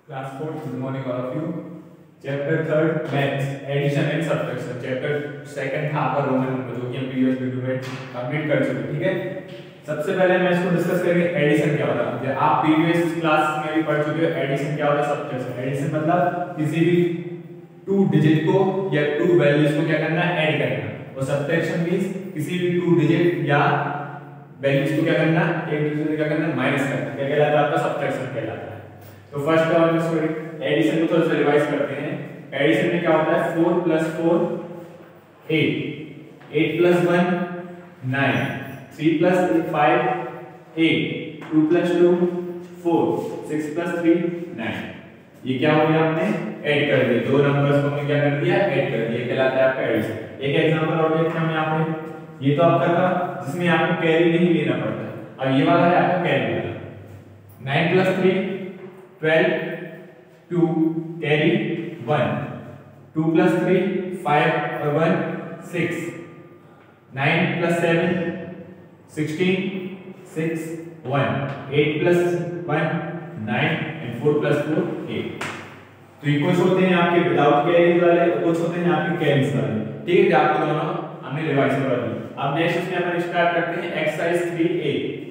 Class 4, good morning all of you. Chapter 3 Maths, Addition and Subtraction. Chapter 2 था आपका Roman number जो कि हम प्रीवियस वीडियो में कंप्लीट कर चुके हैं, ठीक है। सबसे पहले मैं इसको डिस्कस करेंगे एडिशन क्या होता है। आप प्रीवियस क्लास में भी पढ़ चुके हो एडिशन क्या होता है, सब्ट्रैक्शन। एडिशन मतलब किसी भी टू डिजिट को या टू वैल्यूज को क्या करना है, ऐड करना। और सब्ट्रैक्शन मींस किसी भी टू डिजिट या वैल्यूज को क्या करना, एक दूसरे से क्या करना, माइनस करना। क्या कहलाता है आपका, सब्ट्रैक्शन कहलाता है। तो first of all sorry addition को थोड़ा सा रिवाइज करते हैं। एडिशन में क्या होता है, 4 + 4 8, 8 + 1 9, 3 + 5 8, 2 + 2 4, 6 + 3 9। ये क्या हो गया, हमने ऐड कर दिया, दो नंबर्स को हमने क्या कर दिया, ऐड कर दिया। कहलाता है आपका एडिशन। एक एग्जांपल और देखते हैं हम यहाँ पे। ये तो आपका था जिसमें आपको कैरी नहीं लेना पड़ता। अब ये वाला है आपका कैरी वाला। 9 + 3 12, 2 कैरी 1, 2 + 3 5 और 1 6, 9 + 7 16, 6 1, 8 + 1 9 and 4 + 4 8। तो ये कुछ होते हैं आपके विदाउट कैरीज वाले, कुछ होते हैं आपके कैरीज वाले, ठीक है। आपको दोनों हमने रिवाइज करवा दी। अब नेक्स्ट इसमें अपन स्टार्ट करते हैं एक्सरसाइज 3A।